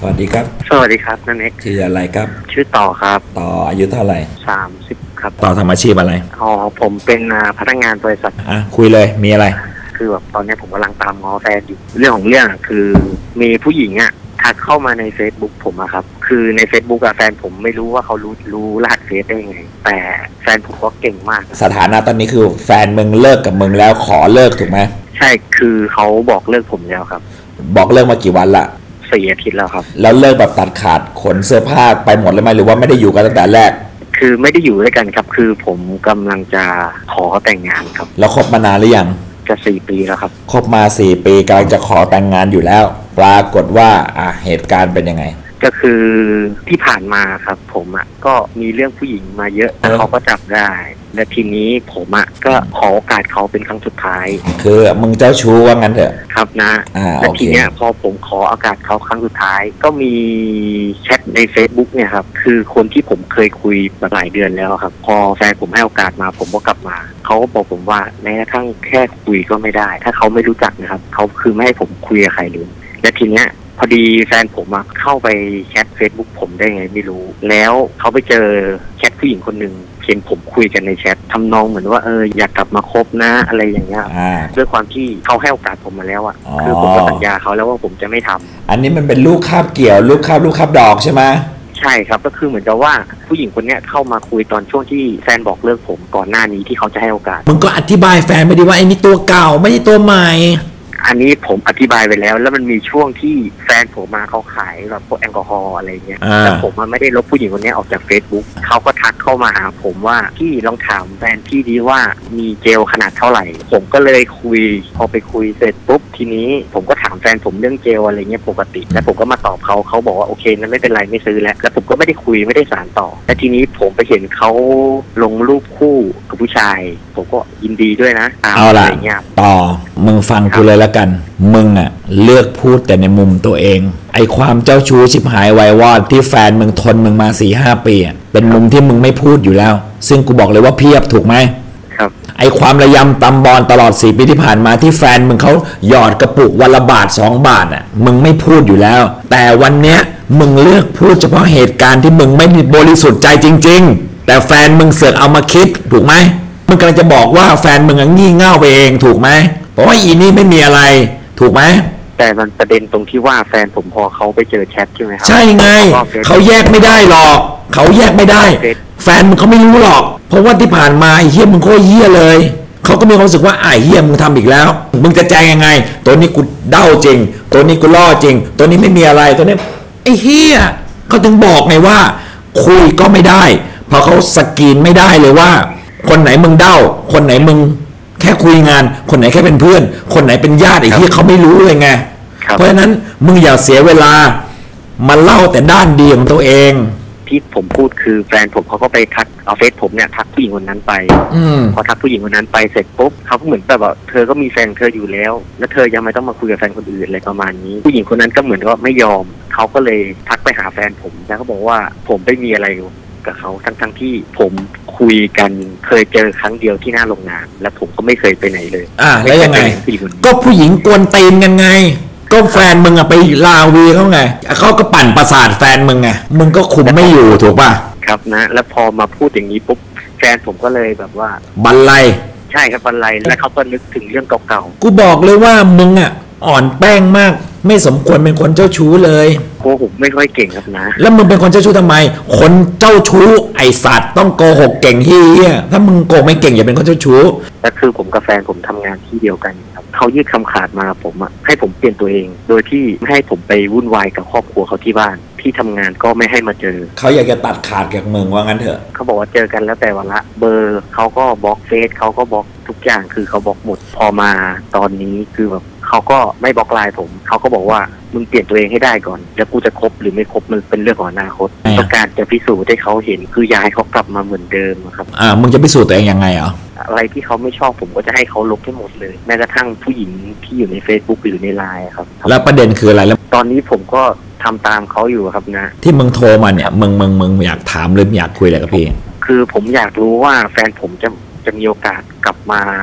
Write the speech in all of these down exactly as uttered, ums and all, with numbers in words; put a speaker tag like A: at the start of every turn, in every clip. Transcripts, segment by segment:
A: สวัสดีครับ
B: สวัสดีครับนันเอก
A: ชื่ออะไรครับ
B: ชื่อต่อครับ
A: ต่ออายุเท่าไหร่
B: สามสิบครับ
A: ต่อทำอาชีพอะไร
B: อ๋อผมเป็นพนักงานบริษัท
A: อ่ะคุยเลยมีอะไร
B: คือแบบตอนนี้ผมกำลังตามง้อแฟนอยู่เรื่องของเรื่องคือมีผู้หญิงอ่ะทักเข้ามาใน Facebook ผมอะครับคือใน Facebook อะแฟนผมไม่รู้ว่าเขารู้รู้รหัสเฟซได้ยังไงแต่แฟนผมก็เก่งมาก
A: สถานะตอนนี้คือแฟนมึงเลิกกับมึงแล้วขอเลิกถูกไหม
B: ใช่คือเขาบอกเลิกผมแล้วครับ
A: บอกเลิกมากี่วันละ
B: สี่อาทิตย์แล้วครับ
A: แล้วเลิกแบบตัดขาดขนเสื้อผ้าไปหมดเลยไหมหรือว่าไม่ได้อยู่กันตั้งแต่แรก
B: คือไม่ได้อยู่ด้วยกันครับคือผมกำลังจะขอแต่งงานครับ
A: แล้วคบมานานหรือยัง
B: จะสี่ปีแล้วครับ
A: คบมาสี่ปีกำลังจะขอแต่งงานอยู่แล้วปรากฏว่าอ่ะเหตุการณ์เป็นยังไง
B: ก็คือที่ผ่านมาครับผมอ่ะก็มีเรื่องผู้หญิงมาเยอะแล้วเขาก็จับได้และทีนี้ผมอ่ะก็ขอโอกาสเขาเป็นครั้งสุดท้าย
A: คือมึงเจ้าชู้ว่างั้นเถอะ
B: ครับนะและทีเนี้ยพอผมขอโอกาสเขาครั้งสุดท้ายก็มีแชทใน Facebook เนี่ยครับคือคนที่ผมเคยคุยมาหลายเดือนแล้วครับพอแฟนผมให้โอกาสมาผมก็กลับมาเขาก็บอกผมว่าแม้กระทั่งแค่คุยก็ไม่ได้ถ้าเขาไม่รู้จักนะครับเขาคือไม่ให้ผมคุยกับใครเลยและทีเนี้ยพอดีแฟนผมอะเข้าไปแชท Facebook ผมได้ไงไม่รู้แล้วเขาไปเจอแชทผู้หญิงคนหนึ่งเห็นผมคุยกันในแชททำนองเหมือนว่าเอออยากกลับมาคบนะอะไรอย่างเงี้ยด้วยความที่เขาให้โอกาสผมมาแล้วอะคือผมก็สัญญาเขาแล้วว่าผมจะไม่ทำ
A: อันนี้มันเป็นลูกคาบเกี่ยวลูกคาบลูกคาบดอกใช่ไหม
B: ใช่ครับก็คือเหมือนกับว่าผู้หญิงคนนี้เข้ามาคุยตอนช่วงที่แฟนบอกเลิกผมก่อนหน้านี้ที่เขาจะให้โอกาส
A: มึงก็อธิบายแฟนไปดิว่าไอ้นี่ตัวเก่าไม่ใช่ตัวใหม่
B: อันนี้ผมอธิบายไปแล้วแล้วมันมีช่วงที่แฟนผมมาเขาขายแบบพวกแอลกอฮอล์อะไรเงี้ยแต่ผมมันไม่ได้ลบผู้หญิงคนนี้ออกจาก Facebook เขาก็ทักเข้ามาหาผมว่าพี่ลองถามแฟนพี่ดีว่ามีเจลขนาดเท่าไหร่ผมก็เลยคุยพอไปคุยเสร็จปุ๊บทีนี้ผมก็ถามแฟนผมเรื่องเจลอะไรเงี้ยปกติแล้วผมก็มาตอบเขาเขาบอกว่าโอเคนั้นไม่เป็นไรไม่ซื้อแล้วแล้วผมก็ไม่ได้คุยไม่ได้สานต่อและทีนี้ผมไปเห็นเขาลงรูปคู่กับผู้ชายผมก็ยินดีด้วยนะ
A: เอาล่ะต่อมึงฟังกูเลยละกันมึงอะเลือกพูดแต่ในมุมตัวเองไอความเจ้าชู้ชิบหายไววอดที่แฟนมึงทนมึงมา สี่ห้า ปีอะเป็นมุมที่มึงไม่พูดอยู่แล้วซึ่งกูบอกเลยว่าเพียบถูกไหม
B: ครับ
A: ไอความระยำตำบอลตลอดสี่ปีที่ผ่านมาที่แฟนมึงเขาหยอดกระปุกวันละบาทสองบาทอะมึงไม่พูดอยู่แล้วแต่วันเนี้ยมึงเลือกพูดเฉพาะเหตุการณ์ที่มึงไม่บริสุทธิ์ใจจริงๆแต่แฟนมึงเสือกเอามาคิดถูกไหมมึงกำลังจะบอกว่าแฟนมึงงี่เง่าไปเองถูกไหมเพราะว่าอีนี่ไม่มีอะไรถูกไหม
B: แต่มันประเด็นตรงที่ว่าแฟนผมพอเขาไปเจอแชทใช่ไหมครับ
A: ใช่ไงเขาแยกไม่ได้หรอกเขาแยกไม่ได้แฟนมึงเขาไม่รู้หรอกเพราะว่าที่ผ่านมาไอ้เหี้ยมึงโคตรเหี้ยเลยเขาก็มีความรู้สึกว่าไอ้เหี้ยมึงทำอีกแล้วมึงจะแจ้งยังไงตัวนี้กูเด้าจริงตัวนี้กูล่อจริงตัวนี้ไม่มีอะไรตัวนี้ไอ้เหี้ยเขาถึงบอกไงว่าคุยก็ไม่ได้เพราะเขาสกรีนไม่ได้เลยว่าคนไหนมึงเด้าคนไหนมึงแค่คุยงานคนไหนแค่เป็นเพื่อนคนไหนเป็นญาติไอ้ที่เขาไม่รู้เลยไงเพราะฉะนั้นมึงอย่าเสียเวลามาเล่าแต่ด้านดีของตัวเอง
B: ที่ผมพูดคือแฟนผมเขาก็ไปทักเอาเฟซผมเนี่ยทักผู้หญิงคนนั้นไปพอทักผู้หญิงคนนั้นไปเสร็จปุ๊บเขาก็เหมือนแบบว่าเธอก็มีแฟนเธออยู่แล้วแล้วเธอยังไม่ต้องมาคุยกับแฟนคนอื่นอะไรประมาณนี้ผู้หญิงคนนั้นก็เหมือนว่าไม่ยอมเขาก็เลยทักไปหาแฟนผมแล้วเขาบอกว่าผมไม่มีอะไรกับเขาทั้งทั้งที่ผมคุยกันเคยเจอครั้งเดียวที่หน้าโรงงานและผมก็ไม่เคยไปไหนเลย
A: อ่าแล้วยังไงก็ผู้หญิงกวนตีนกันไงก็แฟนมึงอะไปลาวีเขาไงเขาก็ปั่นประสาทแฟนมึงไงมึงก็คุมไม่อยู่ถูกป่ะ
B: ครับนะแล้วพอมาพูดอย่างนี้ปุ๊บแฟนผมก็เลยแบบว่า
A: บันไล
B: ใช่ครับบันไลแล้วเขาก็นึกถึงเรื่องเก่า
A: ๆกูบอกเลยว่ามึงอะอ่อนแป้งมากไม่สมควรเป็นคนเจ้าชู้เลย
B: โกหกไม่ค่อยเก่งครับนะ
A: แล้วมึงเป็นคนเจ้าชู้ทำไมคนเจ้าชู้ไอสัตว์ต้องโกหกเก่งเฮียถ้ามึงโกหกไม่เก่งอย่าเป็นคนเจ้าชู้
B: แต่คือผมกับแฟนผมทำงานที่เดียวกันครับเขายื่นคำขาดมาผมอะให้ผมเปลี่ยนตัวเองโดยที่ไม่ให้ผมไปวุ่นวายกับครอบครัวเขาที่บ้านที่ทำงานก็ไม่ให้มาเจอ
A: เขาอยากจะตัดขาดกับมึงว่างั้นเถอะ
B: เขาบอกว่าเจอกันแล้วแต่วันละเบอร์เขาก็บล็อกเฟซเขาก็บล็อกทุกอย่างคือเขาบล็อกหมดพอมาตอนนี้คือแบบเขาก็ไม่บล็อกไลน์ผมเขาก็บอกว่ามึงเปลี่ยนตัวเองให้ได้ก่อนแล้วกูจะคบหรือไม่คบมันเป็นเรื่องของอนาคตต้องการจะพิสูจน์ให้เขาเห็นคืออยากให้เขากลับมาเหมือนเดิมครับ
A: อ่ามึงจะพิสูจน์ตัวเองยังไงอ่ะ
B: อะไรที่เขาไม่ชอบผมก็จะให้เขาลบให้หมดเลยแม้กระทั่งผู้หญิงที่อยู่ใน Facebook หรือในไลน์ครับ
A: แล้วประเด็นคืออะไรแล้ว
B: ตอนนี้ผมก็ทำตามเขาอยู่ครับนะ
A: ที่มึงโทรมาเนี่ยมึงมึงมึงอยากถามหรืออยากคุยอะไรกับพี่
B: คือผมอยากรู้ว่าแฟนผมจะจะมีโอกาสกลับมา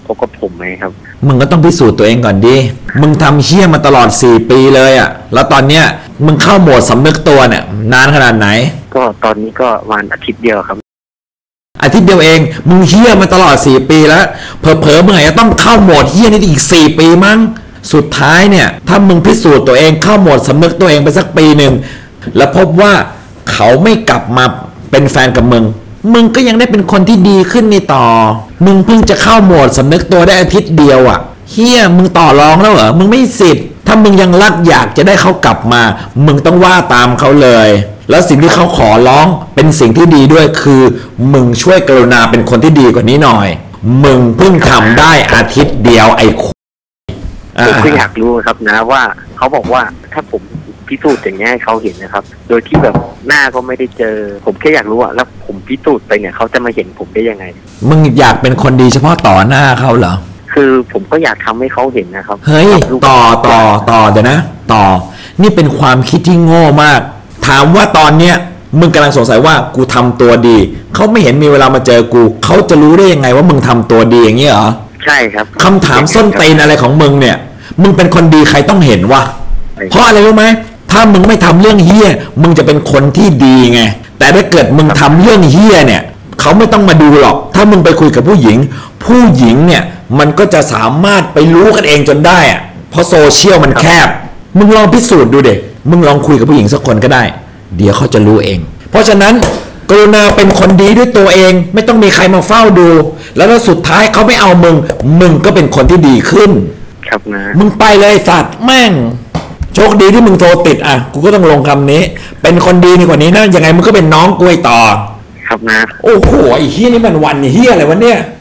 B: คบกับผมไหมครับ
A: มึงก็ต้องพิสูจน์ตัวเองก่อนดิมึงทำเชี่ยมาตลอดสี่ปีเลยอะแล้วตอนเนี้ยมึงเข้าโหมดสำนึกตัวเนี่ยนานขนาดไหน
B: ก็ตอนนี้ก็วันอาทิตย์เดียวครับ
A: อาทิตย์เดียวเองมึงเฮี้ยมาตลอดสี่ปีแล้วเผลอๆมึงอาจจะต้องเข้าโหมดเฮี้ยนี่อีกสี่ปีมั้งสุดท้ายเนี่ยถ้ามึงพิสูจน์ตัวเองเข้าโหมดสำนึกตัวเองไปสักปีหนึ่งแล้วพบว่าเขาไม่กลับมาเป็นแฟนกับมึงมึงก็ยังได้เป็นคนที่ดีขึ้นในต่อมึงเพิ่งจะเข้าโหมดสำนึกตัวได้อาทิตย์เดียวอ่ะเฮี้ยมึงต่อรองแล้วเหรอมึงไม่สิทธิ์ถ้ามึงยังรักอยากจะได้เขากลับมามึงต้องว่าตามเขาเลยแล้วสิ่งที่เขาขอร้องเป็นสิ่งที่ดีด้วยคือมึงช่วยกรุณาเป็นคนที่ดีกว่านี้หน่อยมึงเพิ่งทำได้อาทิตย์เดียวไอ้
B: ผมก็อยากรู้ครับนะว่าเขาบอกว่าถ้าผมพิสูจน์อย่างนี้ให้เขาเห็นนะครับโดยที่แบบหน้าก็ไม่ได้เจอผมแค่อยากรู้อะแล้วผมพิสูจน์ไปเนี่ยเขาจะมาเห็นผมได้ยังไง
A: มึงอยากเป็นคนดีเฉพาะต่อหน้าเขาเหรอ
B: คือผมก็อยากทำให้เขาเห็นนะครับ
A: เฮ้ยต่อต่อต่อเดี๋ยวนะต่อนี่เป็นความคิดที่โง่มากถามว่าตอนเนี้ยมึงกำลังสงสัยว่ากูทำตัวดีเขาไม่เห็นมีเวลามาเจอกูเขาจะรู้ได้ยังไงว่ามึงทำตัวดีอย่างเงี้ยเหรอ
B: ใช่ครับ
A: คำถามส้นตีนอะไรของมึงเนี่ยมึงเป็นคนดีใครต้องเห็นวะเพราะอะไรรู้ไหมถ้ามึงไม่ทำเรื่องเฮี้ยมึงจะเป็นคนที่ดีไงแต่ถ้าเกิดมึงทำเรื่องเฮี้ยเนี่ยเขาไม่ต้องมาดูหรอกถ้ามึงไปคุยกับผู้หญิงผู้หญิงเนี่ยมันก็จะสามารถไปรู้กันเองจนได้อะเพราะโซเชียลมันแคบมึงลองพิสูจน์ดูเด็กมึงลองคุยกับผู้หญิงสักคนก็ได้เดี๋ยวเขาจะรู้เองเพราะฉะนั้นกรุณาเป็นคนดีด้วยตัวเองไม่ต้องมีใครมาเฝ้าดูแล้วสุดท้ายเขาไม่เอามึงมึงก็เป็นคนที่ดีขึ้น
B: ครับนะ
A: มึงไปเลยสัตว์แม่งโชคดีที่มึงโทรติดอ่ะกูก็ต้องลงคำนี้เป็นคนดีนี่กว่านี้นะยังไงมึงก็เป็นน้องกูไอ้ต่อ
B: ครับนะ
A: โอ้โหไอ้เฮี้ยนี่มันวันเฮี้ยอะไรวะเนี่ย